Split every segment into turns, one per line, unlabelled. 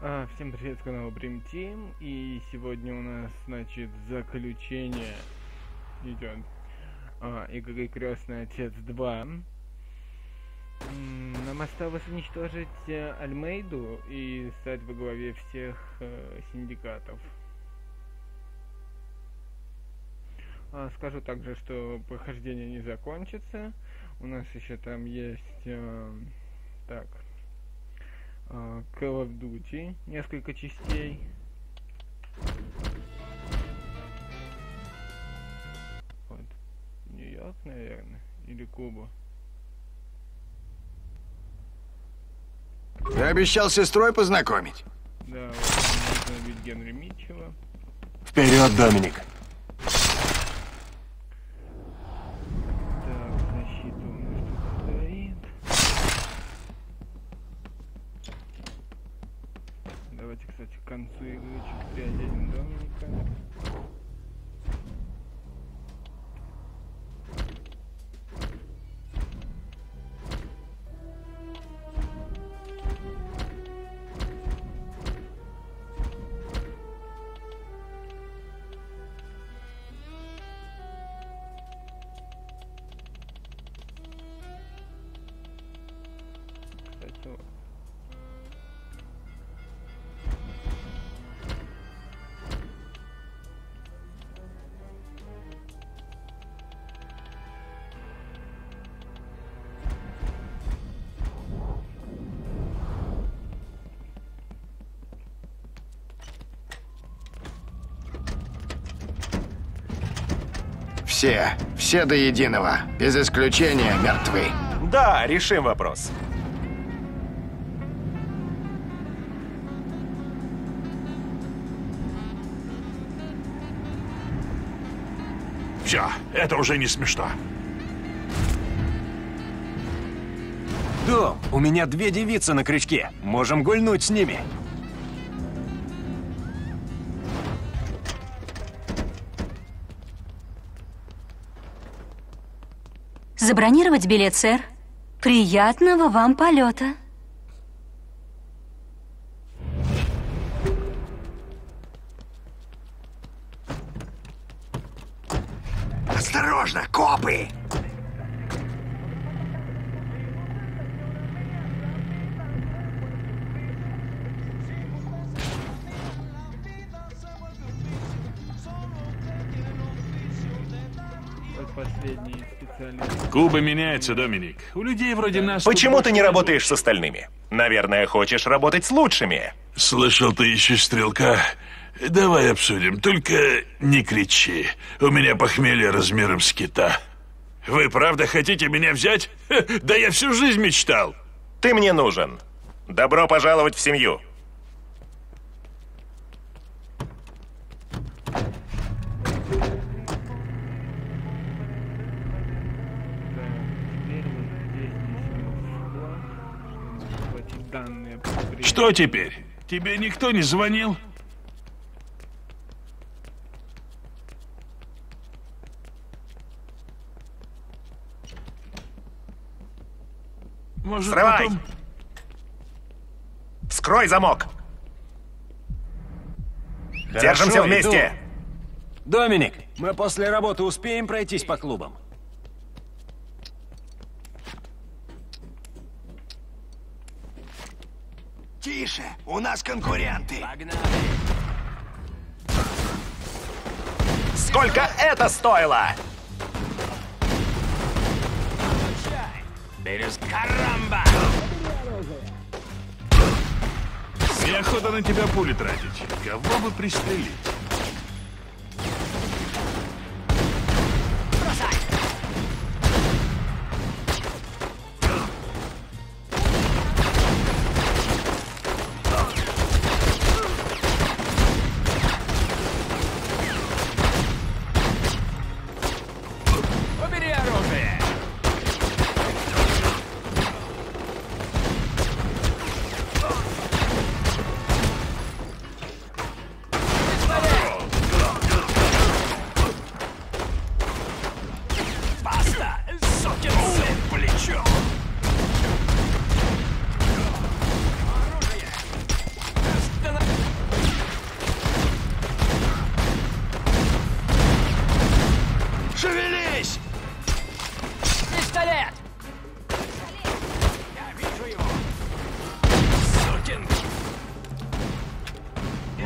Всем привет с канала Dream Team, и сегодня у нас, значит, заключение идет игры Крестный Отец 2. Нам осталось уничтожить Альмейду и стать во главе всех синдикатов. Скажу также, что прохождение не закончится. У нас еще там есть Call of Duty, несколько частей. Вот. Нью-Йорк, наверное, или Куба.
Ты обещал с сестрой познакомить?
Да, вот нужно убить Генри Митчелла.
Вперед, Доминик!
Так, защита у нас тут стоит. Давайте, кстати, к концу игры чуть приоденем Доминика. Кстати, вот.
Все до единого, без исключения мертвы.
Да, решим вопрос.
Все, это уже не смешно.
Дом, у меня 2 девицы на крючке. Можем гульнуть с ними.
Забронировать билет, сэр. Приятного вам полета.
Осторожно, копы!
Вот последний специалист.
Куба меняется, Доминик. У людей вроде нас...
Почему
тут
ты не
больше
работаешь с остальными? Наверное, хочешь работать с лучшими.
Слышал, ты ищешь стрелка? Давай обсудим, только не кричи. У меня похмелье размером с кита. Вы правда хотите меня взять? Да я всю жизнь мечтал.
Ты мне нужен. Добро пожаловать в семью.
Что теперь? Тебе никто не звонил? Может,
Срывай!
потом...
Вскрой замок. Держимся
Хорошо,
вместе.
иду. Доминик, мы после работы успеем пройтись по клубам?
Тише, у нас конкуренты.
Сколько это стоило?
Неохота на тебя пули тратить. Кого бы пристрелить?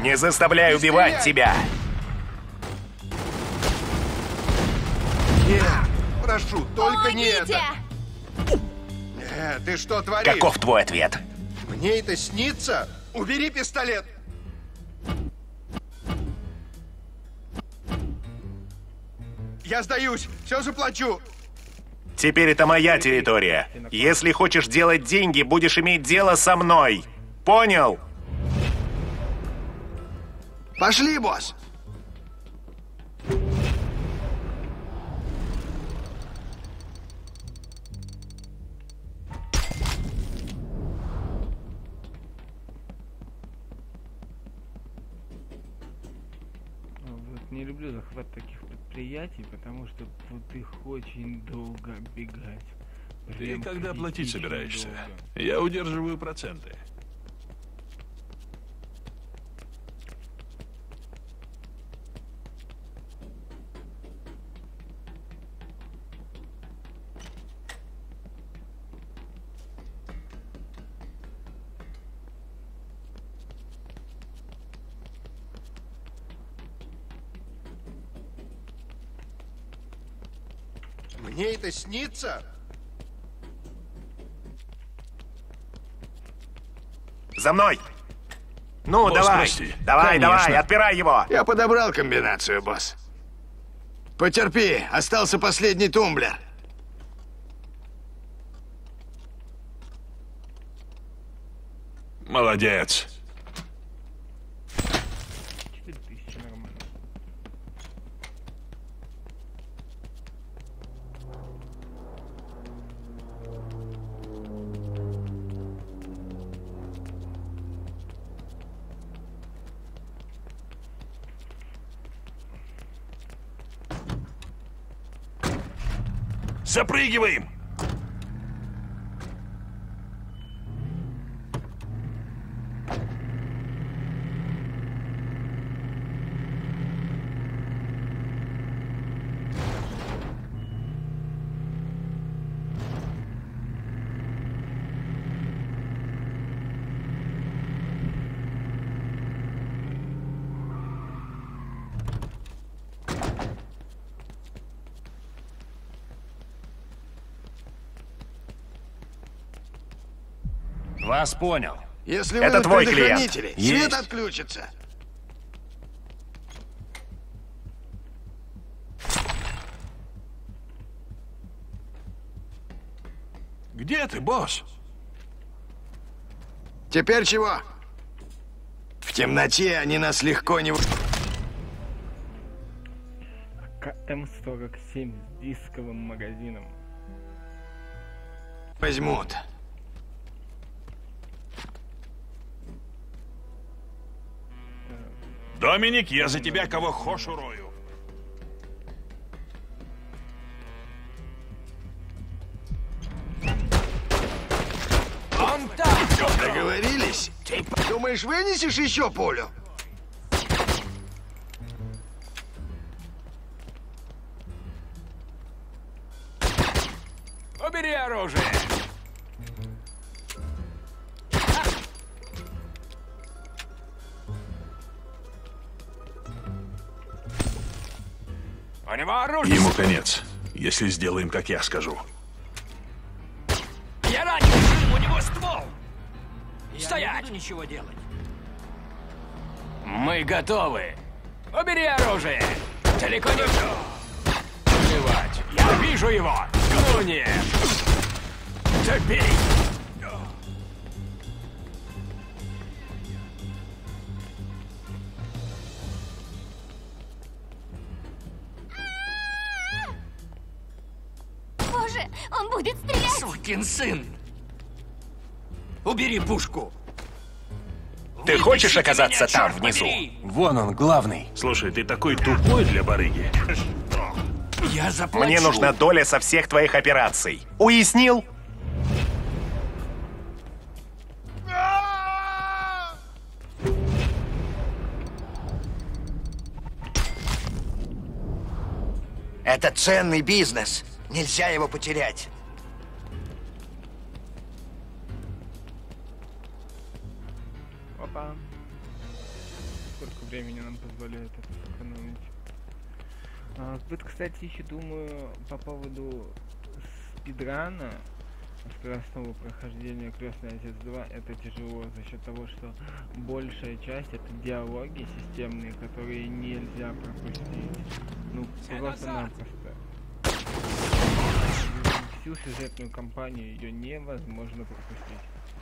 Не заставляй убивать тебя!
Нет, прошу, только не это. Ты что творишь?
Каков твой ответ?
Мне это снится? Убери пистолет. Я сдаюсь, все заплачу.
Теперь это моя территория. Если хочешь делать деньги, будешь иметь дело со мной. Понял?
Пошли, босс.
Вот не люблю захват таких предприятий, потому что вот их очень долго оббегать.
Ты
Прям
когда платить
критично
собираешься?
долго.
Я удерживаю проценты.
Мне это снится?
За мной! Ну,
Босс,
давай!
прости.
Давай, давай,
Конечно.
отпирай его!
Я подобрал комбинацию, босс. Потерпи, остался последний тумблер.
Молодец.
4000 нормально.
Запрыгиваем!
Вас понял.
Если
Это
вы
твой
предохранители,
клиент.
свет
Есть.
отключится.
Где ты, босс?
Теперь чего? В темноте они нас легко не...
КМ-47 с дисковым магазином.
возьмут.
Доминик, я за тебя кого хошь урою.
Он там!
Договорились? Думаешь, вынесешь еще пулю?
Убери оружие! У него оружие!
Ему конец, если сделаем, как я скажу.
Я ранен! У него ствол! Стоять!
Не буду ничего делать.
Мы готовы! Убери оружие! Далеко не все! Плевать! Я вижу его! Ну нет! Топей!
Боже, он будет стрелять!
Сукин сын! Убери пушку!
Ты хочешь
Вытащите
оказаться
меня,
там,
черт
внизу?
побери!
Вон он, главный.
Слушай, ты такой тупой для барыги.
Я заплачу!
Мне нужна доля со всех твоих операций. Уяснил?
Это ценный бизнес. Нельзя его потерять.
Опа. сколько времени нам позволяет это сэкономить. Вот, кстати, еще думаю по поводу спидрана скоростного прохождения «Крестный отец 2». Это тяжело за счет того, что большая часть это диалоги системные, которые нельзя пропустить. Ну, просто-напросто. Всю сюжетную кампанию ее невозможно пропустить.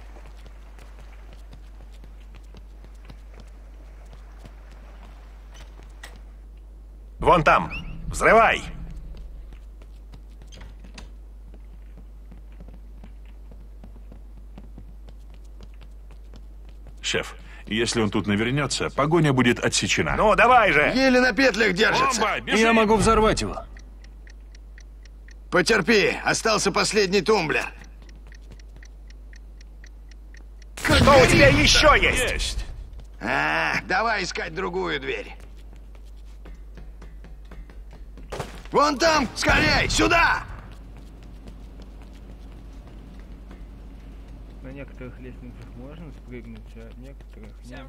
Вон там! Взрывай!
Шеф, если он тут навернется, погоня будет отсечена.
Ну, давай же!
Еле на петлях держится.
Бомба, бежи!
Я могу взорвать его.
Потерпи, остался последний тумблер.
Что у тебя еще есть?
Есть!
Давай искать другую дверь. Вон там, скорей, сюда!
На некоторых лестницах можно спрыгнуть, а некоторых нет.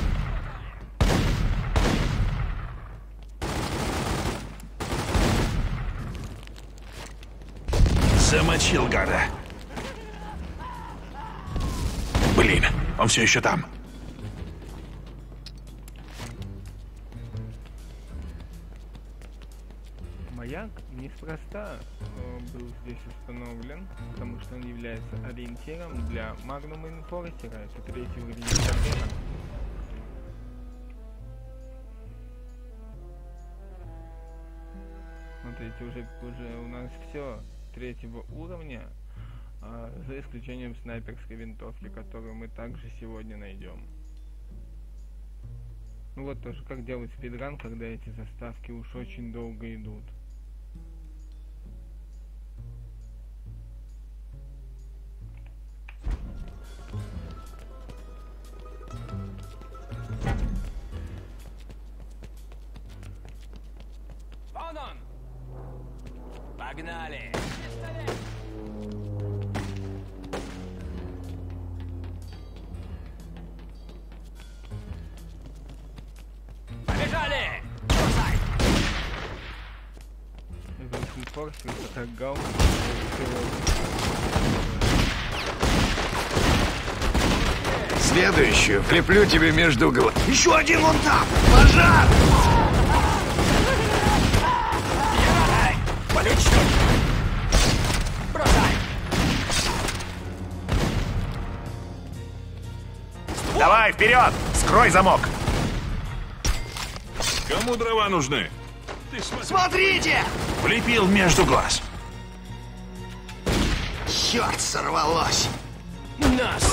Замочил, гада. Блин, он все еще там.
Маяк неспроста был здесь установлен, потому что он является ориентиром для Магнума Инфорестера, это третий уровень Тандема. Смотрите, уже у нас все третьего уровня, за исключением снайперской винтовки, которую мы также сегодня найдем. Ну вот тоже как делать спидран, когда эти заставки уж очень долго идут.
Вон он! Погнали! Побежали! Бросай!
Инфорестер как гал.
Следующую влеплю тебе между глаз. Еще один вон там! Пожар!
Полечу! Бросай!
Давай, вперед! Скрой замок!
Кому дрова нужны? Ты смотри.
Смотрите!
Влепил между глаз.
Черт, сорвалось!
Нас!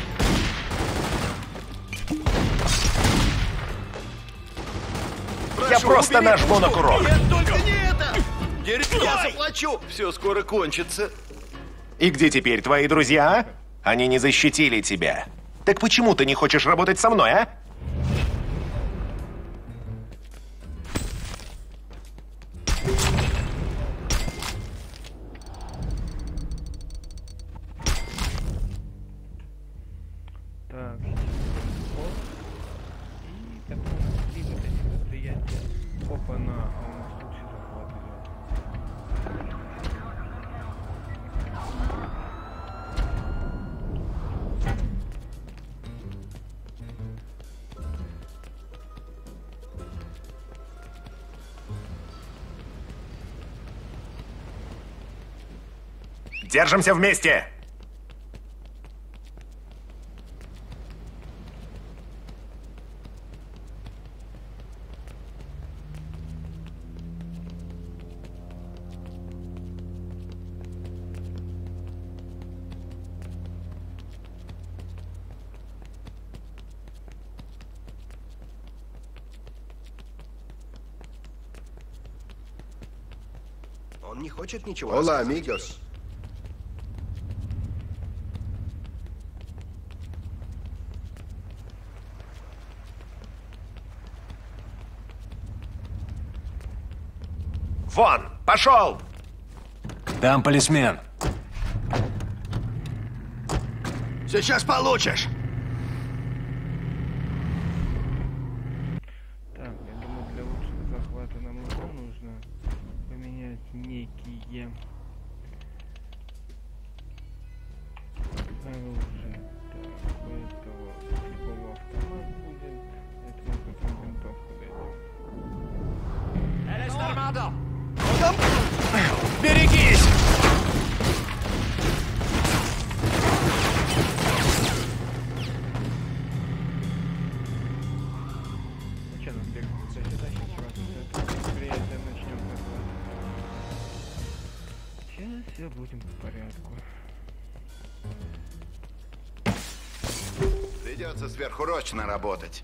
Я просто нажму на курок.
Нет, только не это! Я заплачу! Все скоро кончится.
И где теперь твои друзья? Они не защитили тебя. Так почему ты не хочешь работать со мной, а?
Так, и так у нас 3 вот этих восприятия. Опа-на, а у нас лучший захват идет.
Держимся вместе!
Он не хочет ничего
Hola,
сказать.
amigos.
Вон! Пошел!
Там полисмен.
Сейчас получишь!
задал! Берегись!
Ну что, нам бегать сюда, сейчас приятно начнем доклад. Сейчас все будем по порядку.
Придется сверхурочно работать.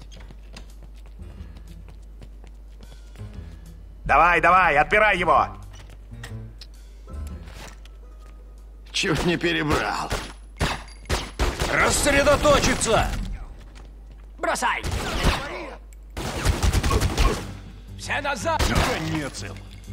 Давай, давай, отпирай его!
Чуть не перебрал.
Рассредоточиться! Бросай! Все назад!
Не цел.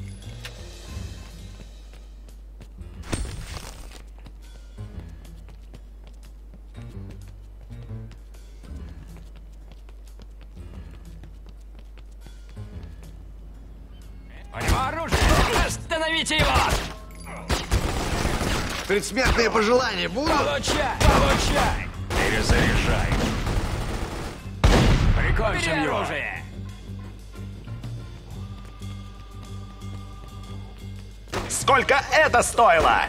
Оружие! Остановите его!
Предсмертные пожелания будут?
Получай! Получай! Перезаряжай! Прикончим его! Оружие!
Сколько это стоило?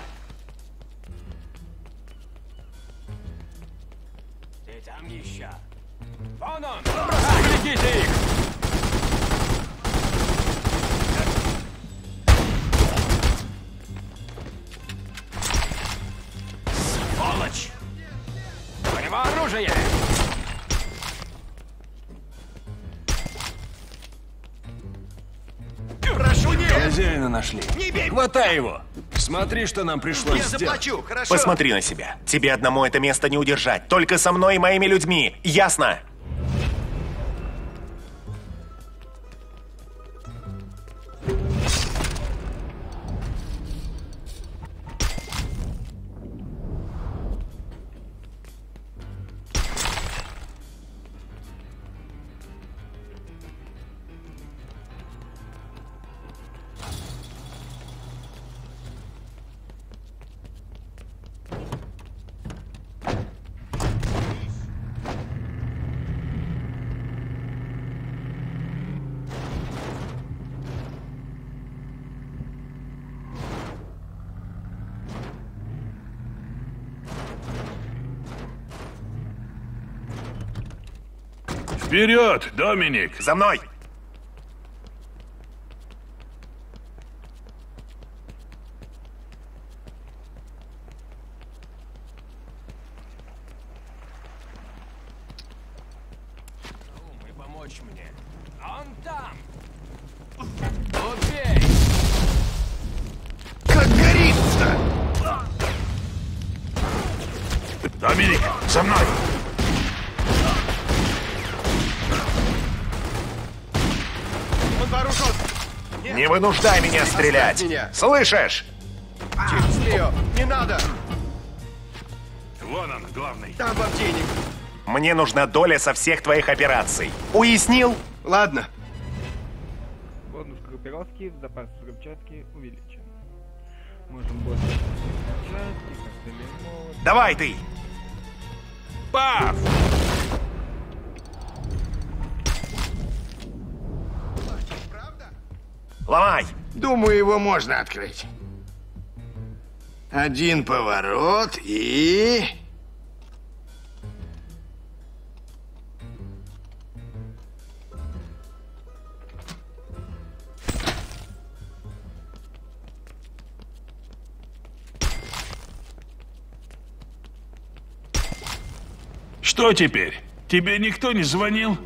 Ты там еще! Вон он! Берегите их! Сволочь! У него оружие!
Прошу, нет!
Хозяина нашли.
Не бей!
Хватай его. Смотри, что нам пришлось
Я
сделать.
заплачу, хорошо?
Посмотри на себя. Тебе одному это место не удержать. Только со мной и моими людьми. Ясно?
Вперед, Доминик!
За мной!
Думай помочь мне. Он там! Убей!
Как горит-то!
Доминик, за мной!
Он вооружен!
Не вынуждай меня стрелять!
меня.
Слышишь?
Через нее! Не надо!
Вон он, главный.
Там вам денег!
Мне нужна доля со всех твоих операций. Уяснил?
Ладно.
Бонус группировки, запас взрывчатки увеличен. Можем больше взрывчатки, коктейли молот.
Давай ты!
Пав!
Ломай!
Думаю, его можно открыть. Один поворот и...
Что теперь? Тебе никто не звонил?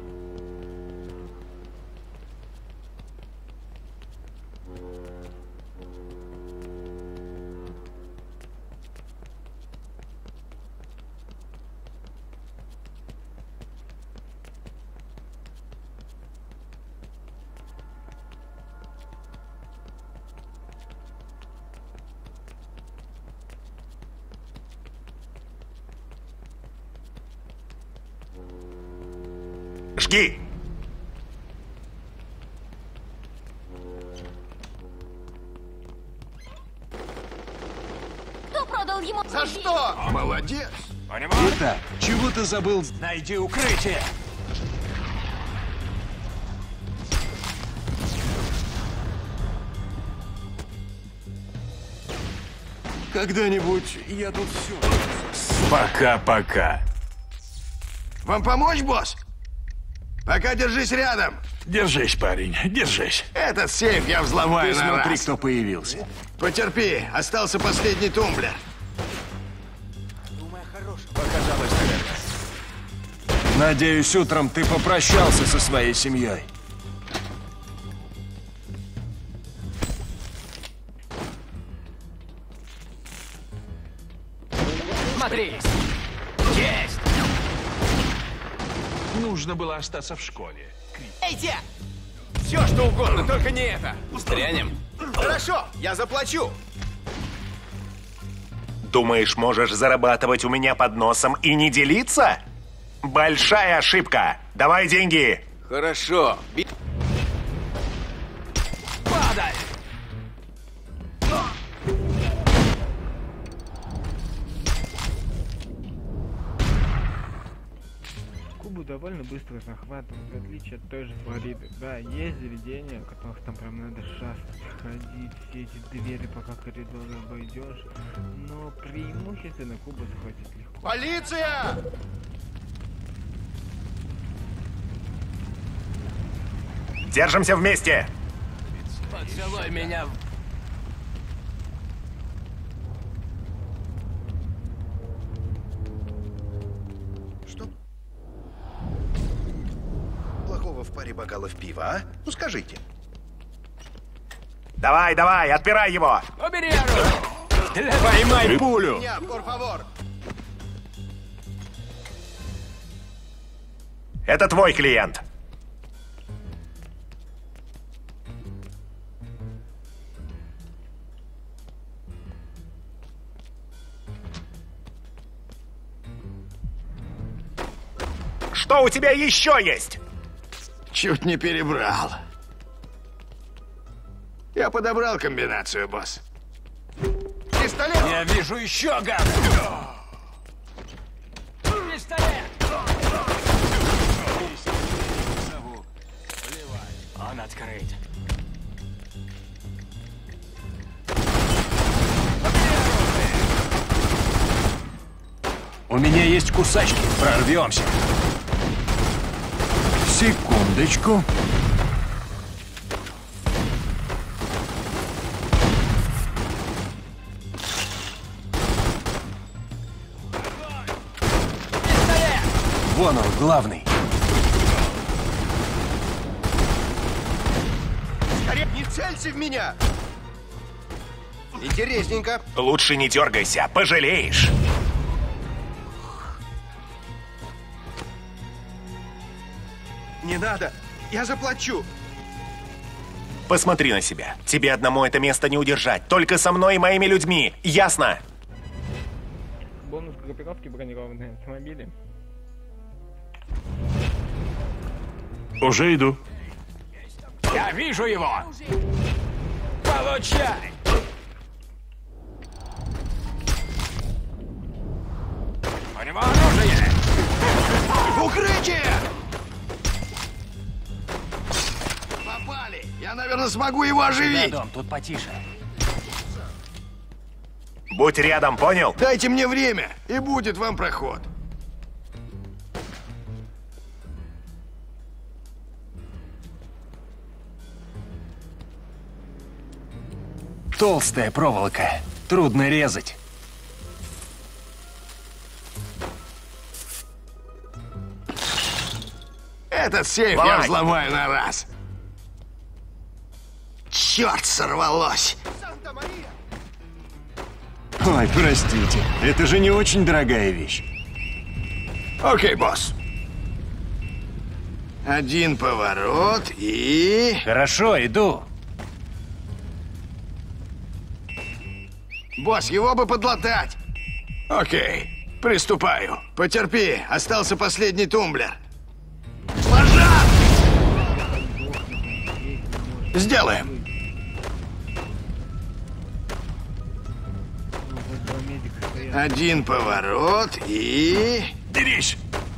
Жги!
Кто продал ему?
За что? Молодец!
Итак, чего ты забыл?
Найди укрытие!
Когда-нибудь я тут все.
Пока-пока.
Вам помочь, босс? Пока держись рядом.
Держись, парень, держись.
Этот сейф я взломаю
Ты
на
смотри,
раз.
кто появился.
Потерпи, остался последний тумблер.
Показалось, наверное. Надеюсь, утром ты попрощался со своей семьей.
Смотри! Есть!
Нужно было остаться в школе.
Эйте! Все, что угодно, только не это. Стрянем. Хорошо, я заплачу.
Думаешь, можешь зарабатывать у меня под носом и не делиться? Большая ошибка. Давай деньги.
Хорошо. Падай!
Кубу довольно быстро захватывают, в отличие от той же Флориды. Да, есть заведения, в которых там прям надо шастать, ходить, все эти двери, пока коридоры обойдешь. Но преимущественно Кубу захватить легко.
Полиция!
Держимся вместе.
Поцелуй меня в...
Плохого в паре бокалов пива, а? Ну скажите.
Давай, давай, отпирай его.
Убери оружие! Поймай пулю!
Меня, por favor.
Это твой клиент. Что у тебя еще есть?
Чуть не перебрал. Я подобрал комбинацию, босс.
Пистолет!
Я вижу еще гада! Пистолет! Он открыт.
У меня есть кусачки. Прорвемся. Секундочку. Вон он, главный.
Скорее, не целься в меня! Интересненько.
Лучше не дергайся, пожалеешь.
Не надо, я заплачу.
Посмотри на себя. Тебе одному это место не удержать. Только со мной и моими людьми. Ясно?
Бонус группировки бронированные автомобили.
Уже иду.
Я вижу его! Получай! У него оружие!
Укрытие! Попали! Я, наверное, смогу его оживить.
Дом, тут потише.
Будь рядом, понял?
Дайте мне время, и будет вам проход.
Толстая проволока. Трудно резать.
Этот сейф я
Давай.
взломаю на раз. Черт, сорвалось.
Ой, простите. Это же не очень дорогая вещь.
Окей, босс. Один поворот и...
Хорошо, иду.
Босс, его бы подлатать. Окей, приступаю. Потерпи, остался последний тумблер. Пожар! Сделаем.
Вот два медика стоят.
Один поворот и...
Дерись!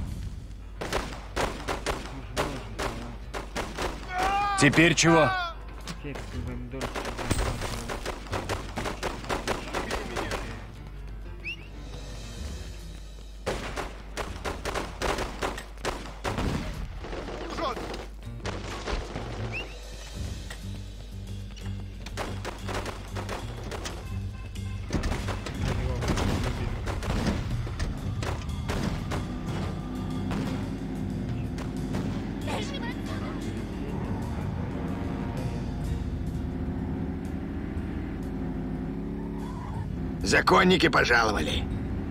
Теперь чего?
Те, кто помидорчики
Законники пожаловали.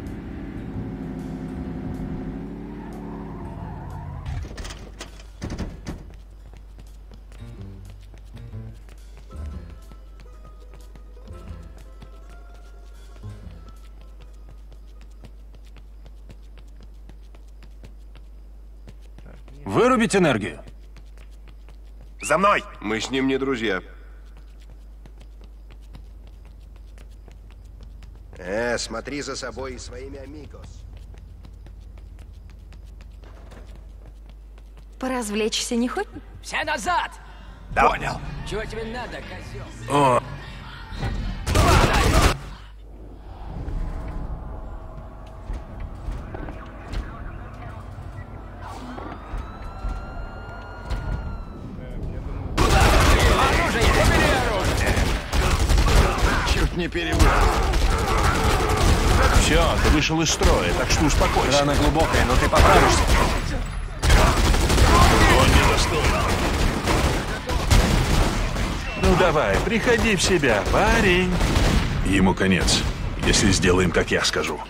Вырубить энергию.
За мной!
Мы с ним не друзья.
Смотри за собой и своими амигос.
Поразвлечься не хочешь?
Все назад!
Да. Понял.
Чего тебе надо, козел?
О,
Оружие! Убери оружие!
Чуть не перебрал.
все, ты вышел из строя, так что успокойся.
Рана глубокая, но ты поправишься.
Он недостоин. Ну давай, приходи в себя, парень. Ему конец, если сделаем, как я скажу.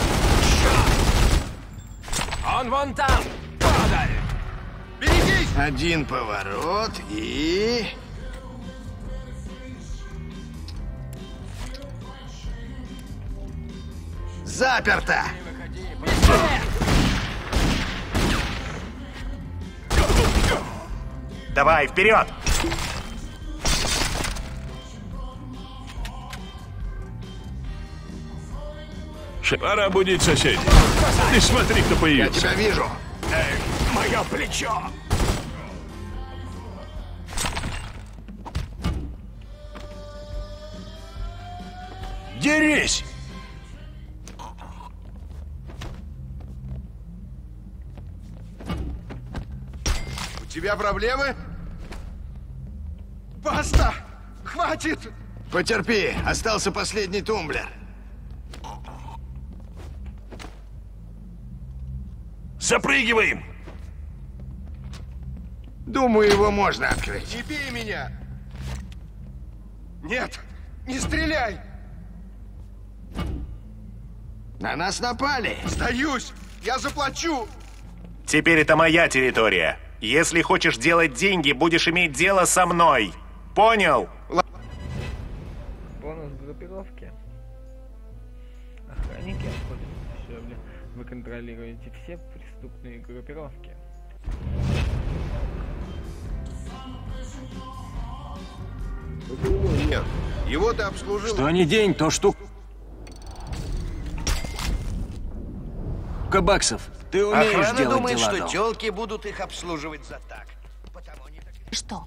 Он вон там! Падай!
Один поворот и... Заперто!
Давай, вперед!
Пора будить соседей. Ты смотри, кто
Я
появился.
тебя вижу.
Мое плечо!
Дерись!
У тебя проблемы? Баста! Хватит!
Потерпи, остался последний тумблер.
Запрыгиваем!
Думаю, его можно открыть.
Не бей меня! Нет! Не стреляй!
На нас напали.
Сдаюсь! Я заплачу!
Теперь это моя территория. Если хочешь делать деньги, будешь иметь дело со мной. Понял?
Бонус группировки. Охранники обходят дешевле. Вы контролируете все преступные группировки.
Нет. Его ты обслужил.
Что не день, то штука баксов. Ты умеешь
Охрана
делать
думает,
дела,
что
Дом.
тёлки будут их обслуживать за так. Потому они так...
Что?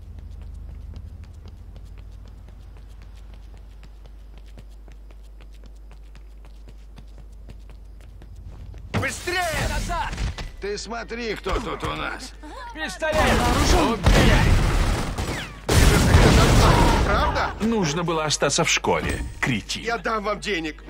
Быстрее!
Назад!
Ты смотри, кто тут у нас.
Пистолет!
Правда?
Нужно было остаться в школе, кретин.
Я дам вам денег.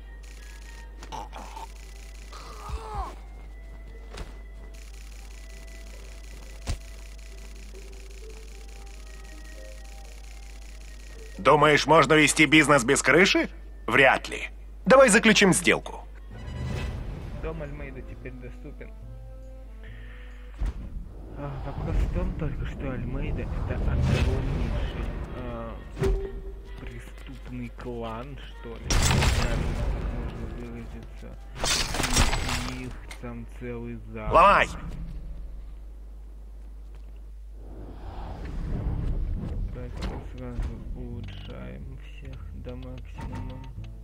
Думаешь, можно вести бизнес без крыши? Вряд ли. Давай заключим сделку.
Дом Альмейда теперь доступен. Вопрос в том только, что Альмейда это огромнейший преступный клан, что ли. Так можно выразиться. И у них там целый зал.
Ломай!
Поэтому сразу улучшаем всех до максимума.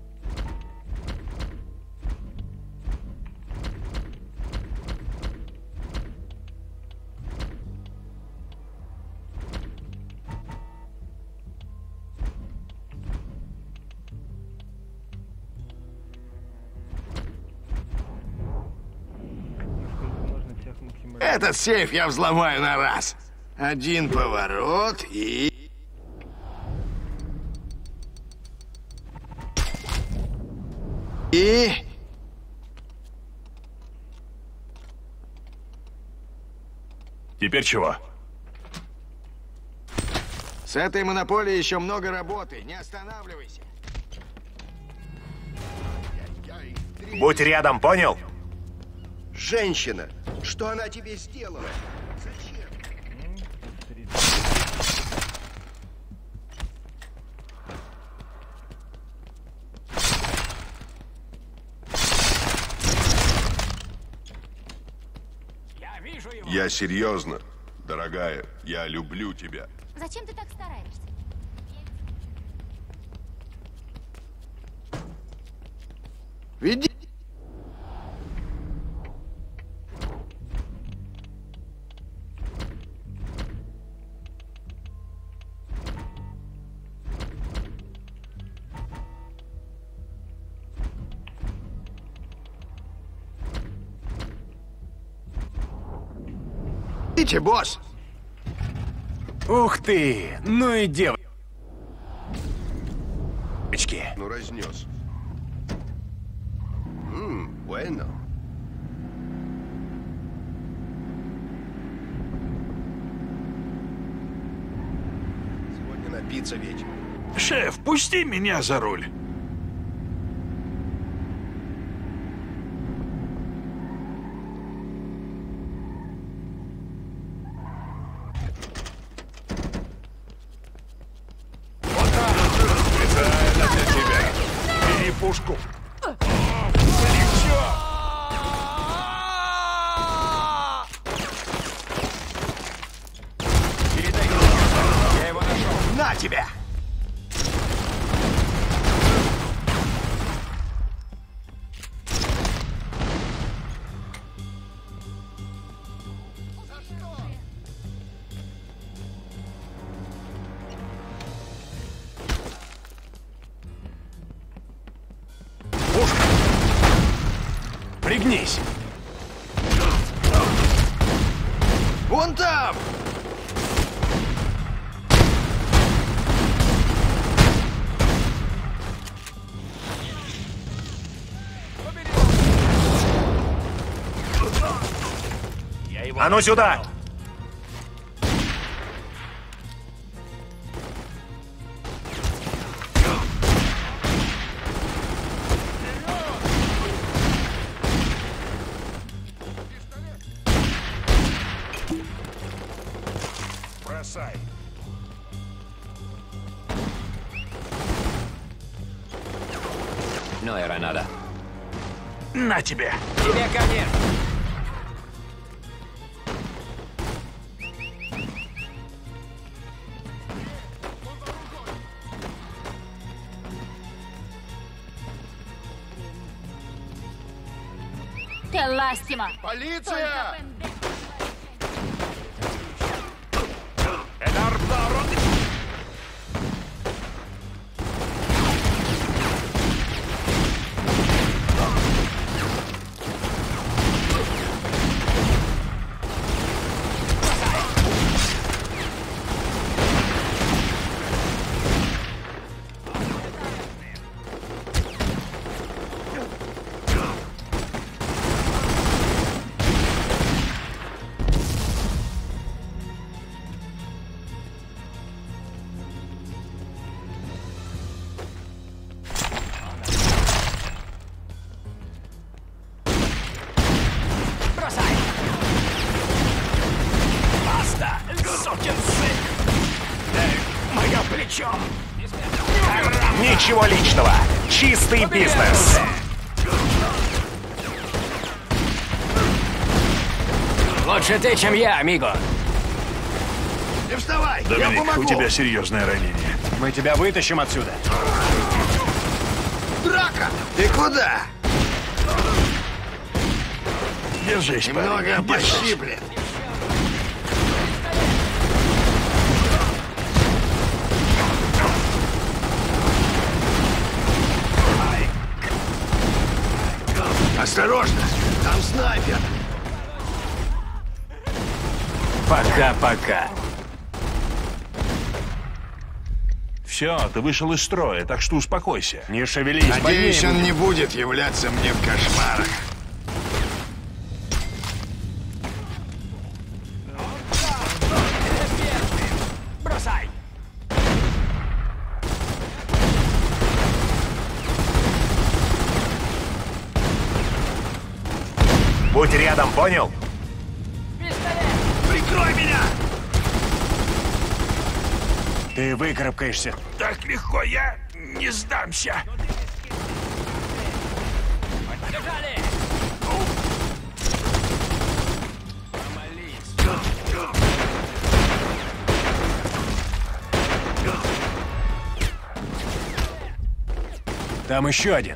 Насколько можно всех максимально...
Этот сейф я взломаю на раз. Один поворот и... И...
Теперь чего?
С этой монополией еще много работы. Не останавливайся.
Будь рядом, понял?
Женщина, что она тебе сделала? Зачем?
Я серьезно, дорогая, я люблю тебя.
Зачем ты так стараешься?
Веди. Идите, босс.
Ух ты! Ну и девочки.
Ну, разнес. Bueno.
Сегодня напиться вечером.
Шеф, пусти меня за руль.
Специально для тебя. Бери пушку.
На тебя! Пушка! Пригнись!
Вон там!
А ну сюда!
Бросай.
No era nada.
На тебе.
Тебе конец!
Che lastima!
Полиция!
Ничего личного. Чистый бизнес.
Лучше ты, чем я, амиго.
Не вставай, я
Доминик,
помогу.
у тебя серьезное ранение.
Мы тебя вытащим отсюда.
Драка! Ты куда?
Держись,
Немного
парень. Держись.
пощиплет. Осторожно, там снайпер.
Пока-пока.
Все, ты вышел из строя, так что успокойся.
Не шевелись,
Надеюсь,
больнее
он не будет являться мне в кошмарах.
Бросай!
быть рядом, понял?
Прикрой меня!
Ты выкарабкаешься.
Так легко я не сдамся.
Побежали! Там еще один.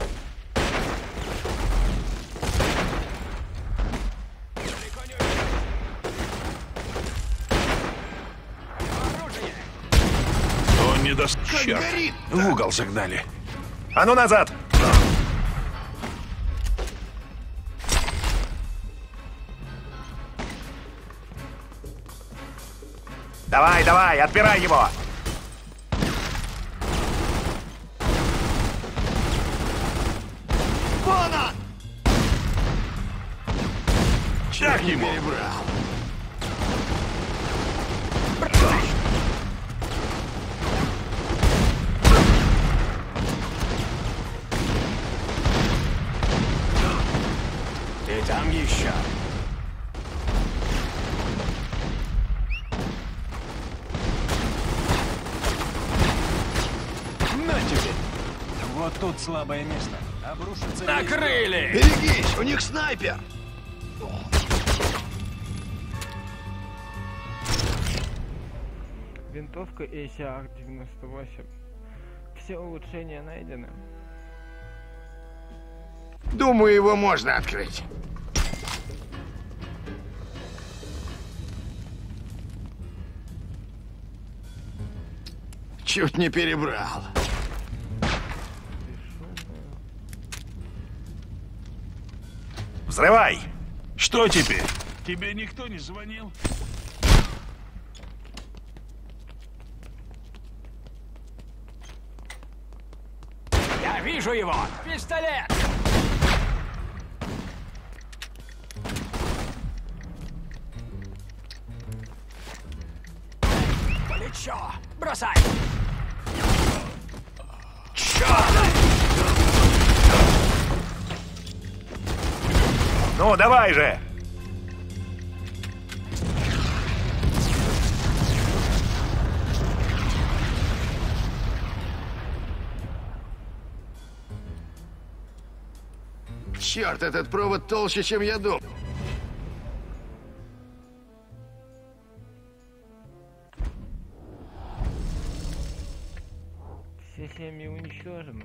Он не даст. Черт. В угол загнали.
А ну назад! Давай, давай, отпирай его!
Вон он!
Так ему.
Ты там еще. На тебе. Вот тут слабое место. Обрушится. Накрыли!
Берегись, у них снайпер!
Винтовка ACR-98. Все улучшения найдены.
Думаю, его можно открыть. Чуть не перебрал.
Взрывай!
Что теперь? Тебе никто не звонил?
Я вижу его! Пистолет! Плечо! Бросай!
Ну, давай же!
Черт, этот провод толще, чем я думал.
Все семьи уничтожены.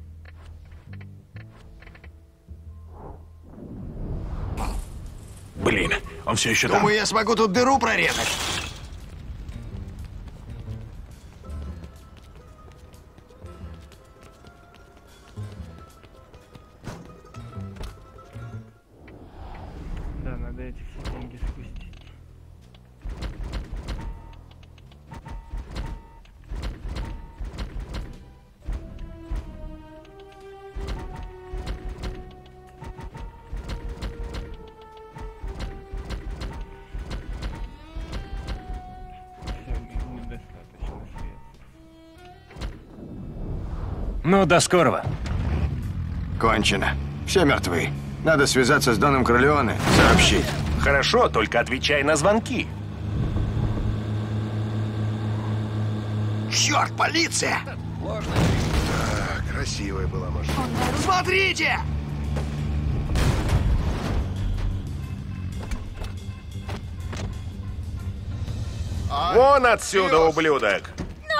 Блин, он все еще там.
Думаю, я смогу тут дыру прорезать.
Да, надо эти все деньги спустить. Все, недостаточно средств.
Ну, до скорого.
Кончено. Все мертвы. Надо связаться с Доном Корлеоне, сообщить.
Хорошо, только отвечай на звонки.
Черт, полиция!
Да, красивая была машина.
Смотрите!
Вон отсюда, ублюдок!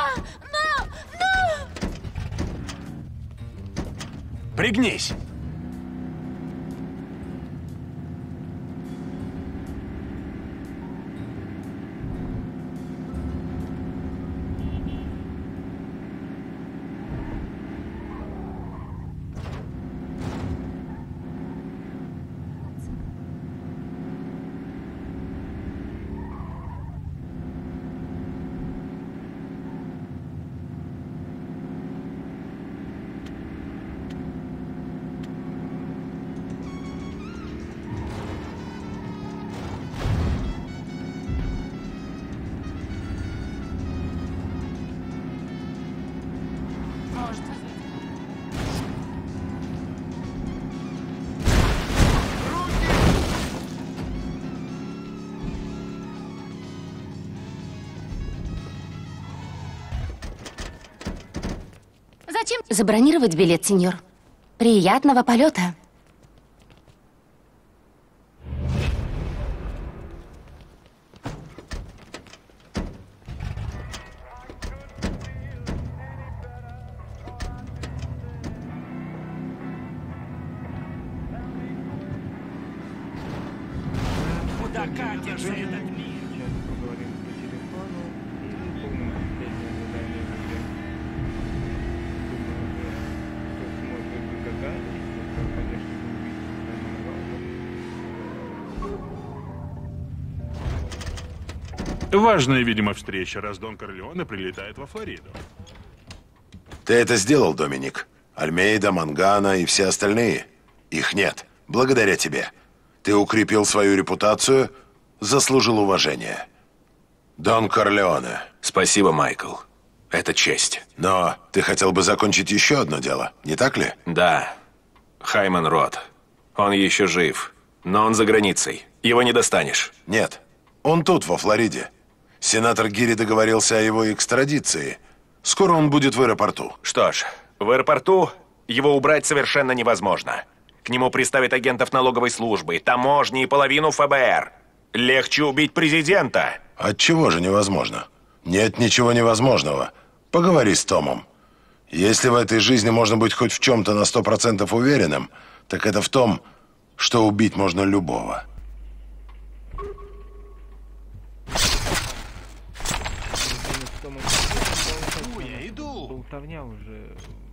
Пригнись!
Зачем?
Забронировать билет, сеньор. Приятного полета.
Куда катишься этот мир?
Сейчас поговорим по телефону и выполним последнее задание в игре. Думаю, уже кто смотрит догадались, это, конечно, убийство.
Важная, видимо, встреча, раз Дон Корлеоне прилетает во Флориду.
Ты это сделал, Доминик. Альмейда, Мангана и все остальные. Их нет. Благодаря тебе. Ты укрепил свою репутацию, заслужил уважение. Дон Корлеоне.
Спасибо, Майкл. Это честь.
Но ты хотел бы закончить еще одно дело, не так ли?
Да. Хайман Рот. Он еще жив. Но он за границей. Его не достанешь.
Нет. Он тут, во Флориде. Сенатор Гири договорился о его экстрадиции. Скоро он будет в аэропорту.
Что ж, в аэропорту его убрать совершенно невозможно. К нему приставят агентов налоговой службы, таможни и половину ФБР. Легче убить президента.
Отчего же невозможно? Нет ничего невозможного. Поговори с Томом. Если в этой жизни можно быть хоть в чем-то на 100% уверенным, так это в том, что убить можно любого.
Я иду. Болтовня уже.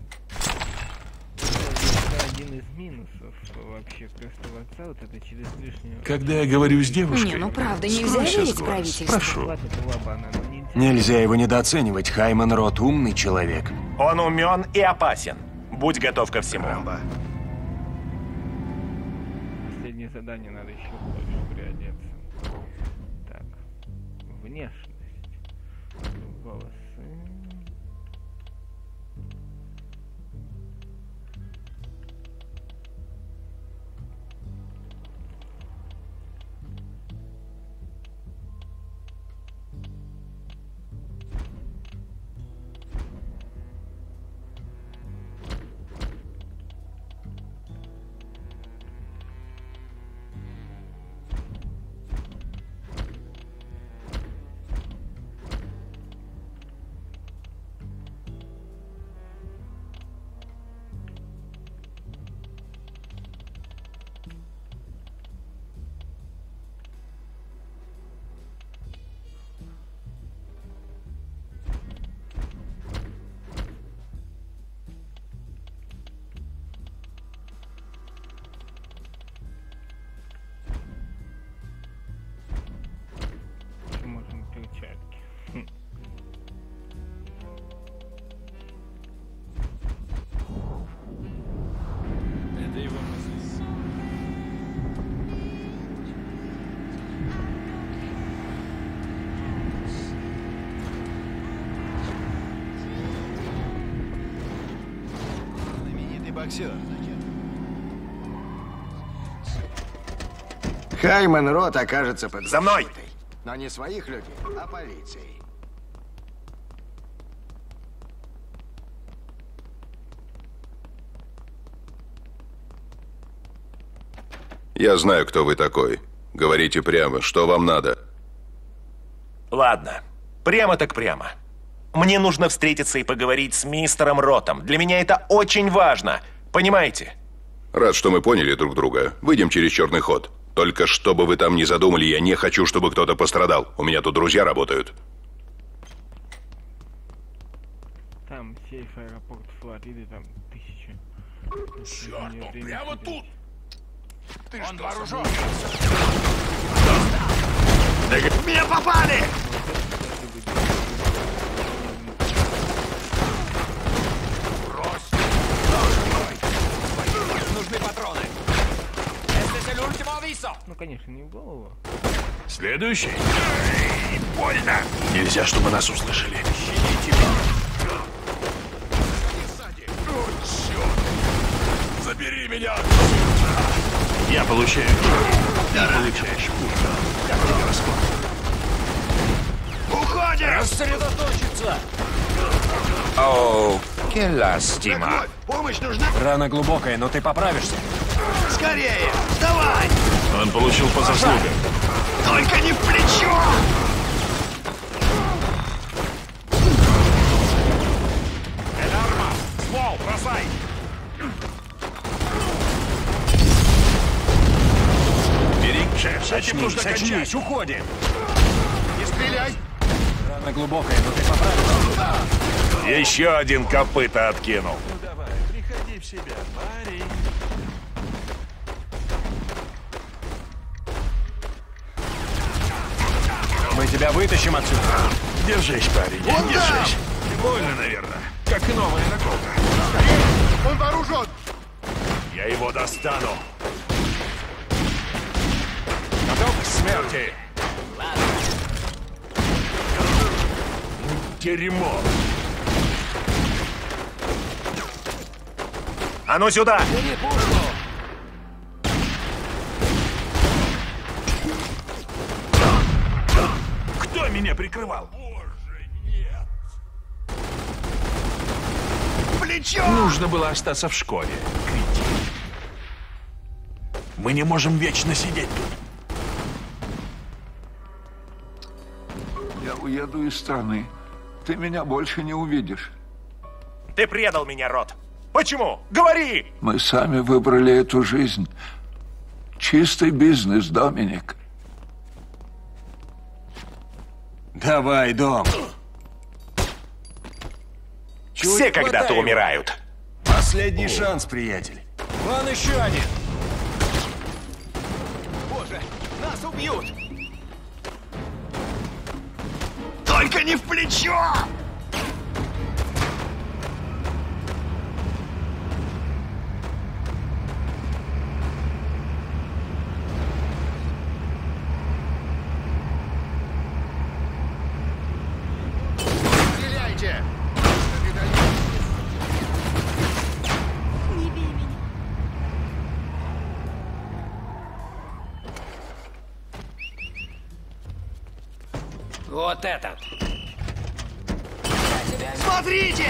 Один из минусов вообще крестного отца, вот это через лишнюю...
Когда я говорю с девушкой...
Не, ну правда, нельзя верить правительству.
Прошу.
Ладно, была бы она, но нельзя.
Нельзя его недооценивать. Хайман Рот умный человек.
Он умен и опасен. Будь готов ко всему.
Последнее задание надо еще больше приодеться. Так. Внешность. Волосы. Можно перчатки.
Это его позиция.
Знаменитый боксер.
Хайман Рот окажется под
За мной!
защитой. Но не своих людей, а полиции.
Я знаю, кто вы такой. Говорите прямо, что вам надо.
Ладно, прямо так прямо. Мне нужно встретиться и поговорить с мистером Ротом. Для меня это очень важно. Понимаете?
Рад, что мы поняли друг друга. Выйдем через черный ход. Только что бы вы там ни задумали, я не хочу, чтобы кто-то пострадал. У меня тут друзья работают.
Там сейф аэропорт Флориды, там 1000.
Черт, ну прямо тут! Ты
Он
что,
вооружен.
Меня попали!
Нужны патроны.
Ну, конечно, не в голову.
Следующий. Больно. Нельзя, чтобы нас услышали. Забери меня! Я получаю. Ты получаешь.
Уходим!
Рассредоточиться!
Оу,
Che lastima.
Помощь нужна?
Рана глубокая, но ты поправишься.
Скорее! Давай!
Он получил по заслугам.
Только не в плечо!
Ствол, бросай!
Бери, шеф, этим нужно кончать.
Очнись, уходим.
Не стреляй!
Рана глубокая, но ты поправишься.
Еще один копыта откинул.
Ну давай, приходи в себя, парень.
Мы тебя вытащим отсюда.
Держись, парень,
Вон
держись. Больно, наверное. Как и новая наколка.
Он вооружен!
Я его достану. Готов к смерти.
Дерьмо.
А ну сюда!
Кто меня прикрывал?
Плечо!
Нужно было остаться в школе. Кретин. Мы не можем вечно сидеть тут.
Я уеду из страны. Ты меня больше не увидишь.
Ты предал меня, Рот. Почему? Говори!
Мы сами выбрали эту жизнь. Чистый бизнес, Доминик.
Давай, Дом.
Все когда-то умирают.
Последний шанс, приятель. Вон еще один.
Боже, нас убьют! Только не в плечо! Стреляйте!
Не бей меня.
Вот этот.
Смотрите!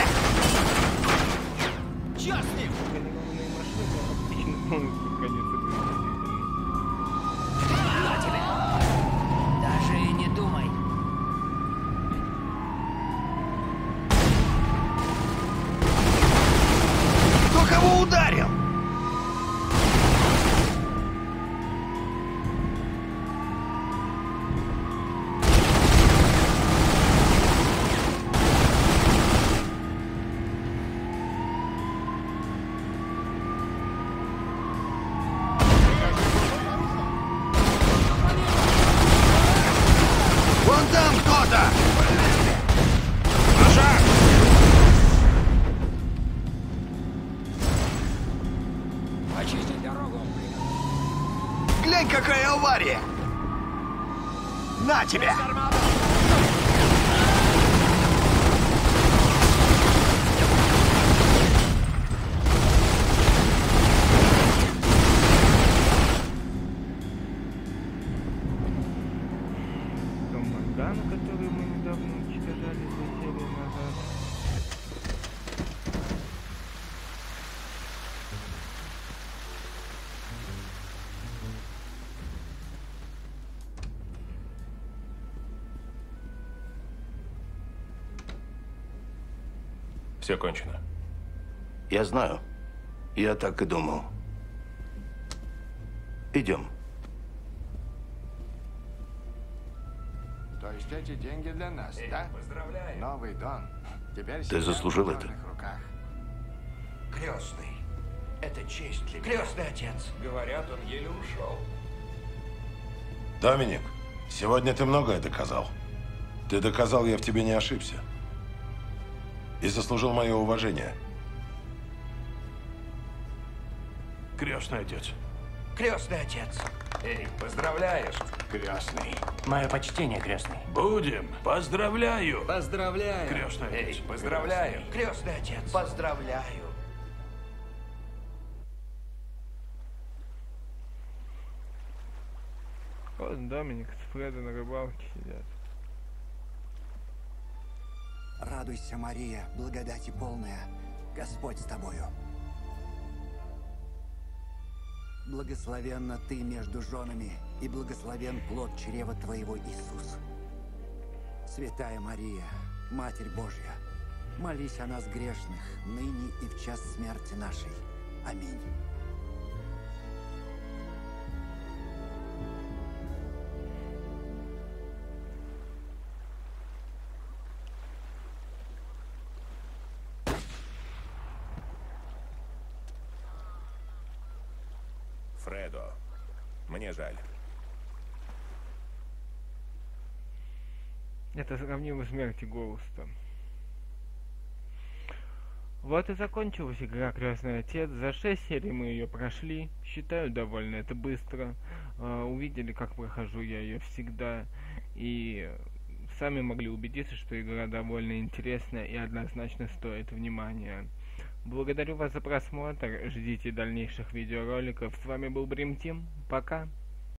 Чё с ним?
Ренонимные машины отлично помнят под конец этой
Даже и не думай.
Кто кого ударил? Вон там кто-то!
Очистить дорогу.
Глянь, какая авария! На тебя!
Дом Мангана, который мы недавно уничтожали 2 серии назад.
Все кончено.
Я знаю. Я так и думал. Идем.
То есть эти деньги для нас, да?
Поздравляю.
Новый Дон. Теперь
Ты
семья
заслужил
в
это.
надежных руках.
Крестный. Это честь для меня. Крестный отец.
Говорят, он еле ушел.
Доминик, сегодня ты многое доказал. Ты доказал, я в тебе не ошибся. И заслужил мое уважение.
Крестный отец.
Крестный отец.
Эй, поздравляешь?
Крестный.
Мое почтение, крестный.
Будем. Поздравляю.
Поздравляю.
Крестный отец.
Эй, поздравляю.
Крестный отец. Поздравляю.
Вот Доминик с Фредо на рыбалке сидят.
Радуйся, Мария, благодати полная.
Господь с тобою. Благословенна ты между женами, и благословен плод чрева твоего, Иисус. Святая Мария, Матерь Божья, молись о нас грешных, ныне и в час смерти нашей. Аминь.
Фредо, мне жаль.
Это сравнимо смерти Гоуста. Вот и закончилась игра «Крестный отец». За 6 серий мы ее прошли. Считаю, довольно это быстро. Увидели, как прохожу я ее всегда. И сами могли убедиться, что игра довольно интересная и однозначно стоит внимания. Благодарю вас за просмотр. Ждите дальнейших видеороликов. С вами был Брим Тим. Пока.